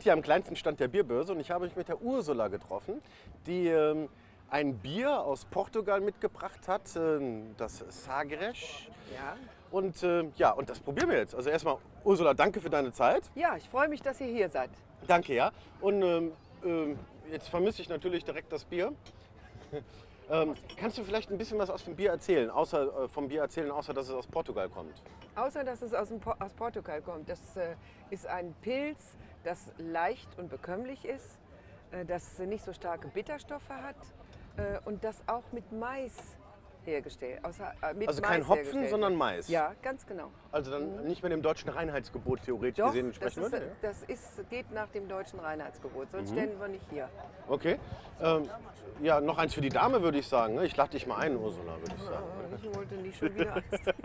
hier am kleinsten Stand der Bierbörse und ich habe mich mit der Ursula getroffen, die ein Bier aus Portugal mitgebracht hat, das Sagres. Ja. Und ja, und das probieren wir jetzt. Also erstmal, Ursula, danke für deine Zeit. Ja, ich freue mich, dass ihr hier seid. Danke, ja. Und jetzt vermisse ich natürlich direkt das Bier. Kannst du vielleicht ein bisschen was aus dem Bier erzählen, außer dass es aus Portugal kommt? Außer, dass es aus Portugal kommt. Das ist ein Pilz, das leicht und bekömmlich ist, das nicht so starke Bitterstoffe hat und das auch mit Mais hergestellt. Mit Also Mais kein Hopfen, hergestellt sondern wird. Mais. Ja, ganz genau. Also dann nicht mit dem deutschen Reinheitsgebot theoretisch Doch, gesehen sprechen würde? geht nach dem deutschen Reinheitsgebot, sonst stellen wir nicht hier. Okay. Ja, noch eins für die Dame, würde ich sagen. Ne? Ich lade dich mal ein, Ursula, würde ich sagen. Ich wollte nicht schon wieder.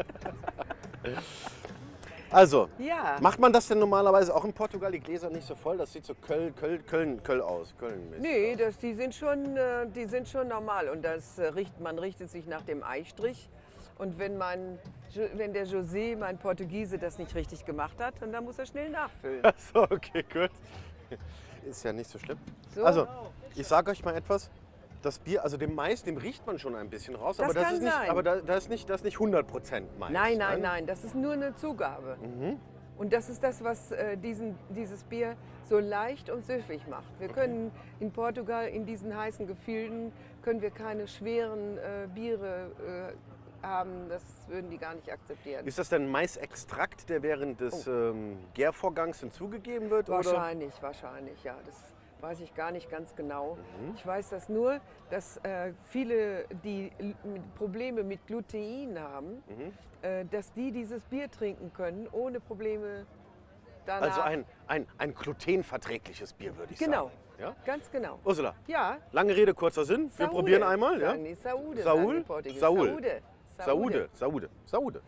Also, Ja. macht man das denn normalerweise auch in Portugal? Die Gläser nicht so voll? Das sieht so Köln aus. Köln-mäßig Nee, aus. die sind schon normal und man richtet sich nach dem Eistrich. Und wenn der José, mein Portugiese, das nicht richtig gemacht hat, dann muss er schnell nachfüllen. Achso, okay, gut. Ist ja nicht so schlimm. So. Also, ich sage euch mal etwas. Das Bier, also dem Mais, dem riecht man schon ein bisschen raus. Das aber das kann ist nicht, sein. aber da ist nicht 100% Mais. Nein, das ist nur eine Zugabe. Und das ist das, was dieses Bier so leicht und süffig macht. Wir können in Portugal, in diesen heißen Gefilden, können wir keine schweren Biere haben. Das würden die gar nicht akzeptieren. Ist das denn Maisextrakt, der während des Gärvorgangs hinzugegeben wird? Wahrscheinlich, ja. Das weiß ich gar nicht ganz genau. Ich weiß das nur, dass viele, die Probleme mit Glutein haben, dass die dieses Bier trinken können, ohne Probleme danach. Also ein glutenverträgliches Bier, würde ich Genau, sagen. Ja? ganz genau. Ursula, Ja. lange Rede, kurzer Sinn. Wir Saúde, probieren einmal. Ja? sagen die. Saúde, Saúl? sagen die Portugiesen. Saúl. Saúde. Saúde.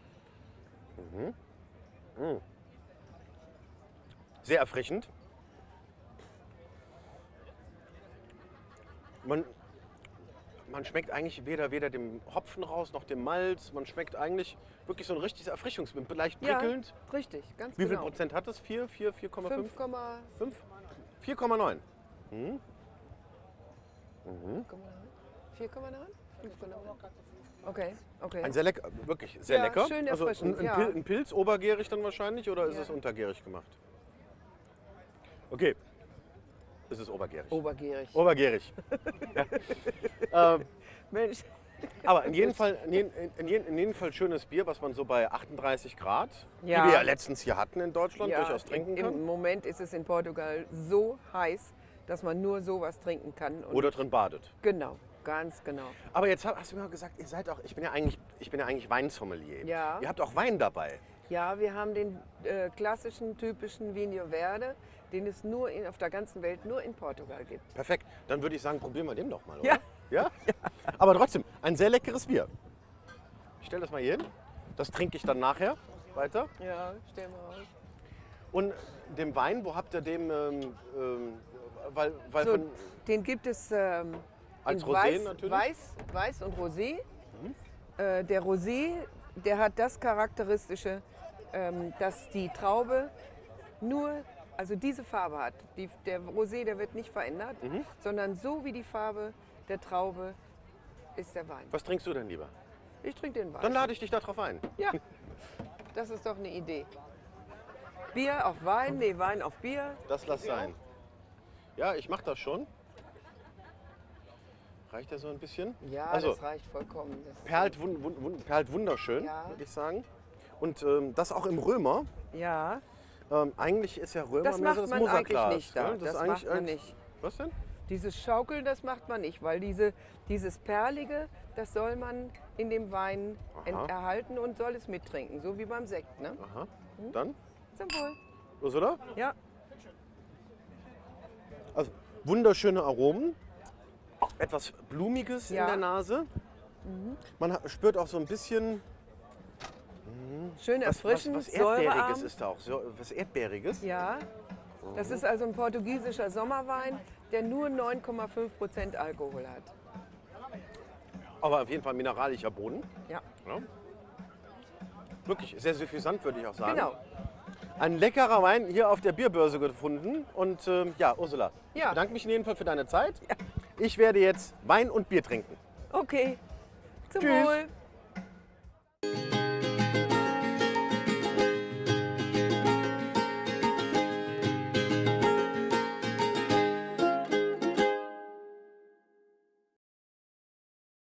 Sehr erfrischend. Man schmeckt eigentlich weder dem Hopfen raus noch dem Malz. Man schmeckt eigentlich wirklich so ein richtiges Erfrischungsmittel, leicht Ja, prickelnd. richtig, ganz Wie viel genau. Prozent hat das? 4,5? 5,9. 4,9. 4,9? 5,9? Okay. Ein sehr lecker, wirklich sehr Ja, lecker. schön Also erfrischend, ein ja. Ein Pilz, obergärig dann wahrscheinlich, oder ist Ja. es untergärig gemacht? Okay, es ist obergärig. Obergierig. Obergärig. Mensch. Aber in jedem Fall schönes Bier, was man so bei 38 Grad, Ja. die wir ja letztens hier hatten in Deutschland, Ja, durchaus trinken Im kann. Moment ist es in Portugal so heiß, dass man nur sowas trinken kann. Und Oder drin badet. genau, ganz genau. Aber jetzt hast du mir gesagt, ihr seid auch, ich bin ja eigentlich Weinsommelier. Ja. Ihr habt auch Wein dabei. Ja, wir haben den klassischen, typischen Vinho Verde, den es auf der ganzen Welt nur in Portugal gibt. Perfekt. Dann würde ich sagen, probieren wir den doch mal, oder? Ja. Ja? Aber trotzdem, ein sehr leckeres Bier. Ich stelle das mal hier hin. Das trinke ich dann nachher weiter. Ja, stell mal aus. Und dem Wein, wo habt ihr den, weil So, von, den gibt es als in Rosé natürlich? Weiß und Rosé. Der Rosé, der hat das Charakteristische, dass die Traube also diese Farbe hat. Der Rosé, der wird nicht verändert, sondern so wie die Farbe der Traube ist der Wein. Was trinkst du denn lieber? Ich trinke den Wein. Dann lade ich dich darauf ein. Ja, das ist doch eine Idee. Bier auf Wein, nee, Wein auf Bier. Das lass sein. Ja, ich mache das schon. Reicht ja so ein bisschen? Ja, Also, das reicht vollkommen. Das perlt wunderschön, Ja. würde ich sagen. Und das auch im Römer. ja, Eigentlich ist ja Römer das mehr so macht das man eigentlich Moserglas. nicht da. gell? Das ist eigentlich macht man nicht. Was denn? Dieses Schaukeln, das macht man nicht, weil dieses Perlige, das soll man in dem Wein Aha. erhalten und soll es mittrinken, so wie beim Sekt. Ne? Aha. Dann? Zum Wohl. Was, oder? Ja, Also wunderschöne Aromen. Etwas Blumiges in Ja. der Nase. Man spürt auch so ein bisschen schön erfrischend, was Erdbeeriges säurearm. ist da auch. So, was Erdbeeriges. Ja, das ist also ein portugiesischer Sommerwein, der nur 9,5% Alkohol hat. Aber auf jeden Fall mineralischer Boden. Ja, Ja. Wirklich sehr suffisant, würde ich auch sagen. genau. Ein leckerer Wein hier auf der Bierbörse gefunden. Und ja, Ursula, ich Ja. bedanke mich in jedem Fall für deine Zeit. Ich werde jetzt Wein und Bier trinken. Okay. Zum Tschüss. Wohl.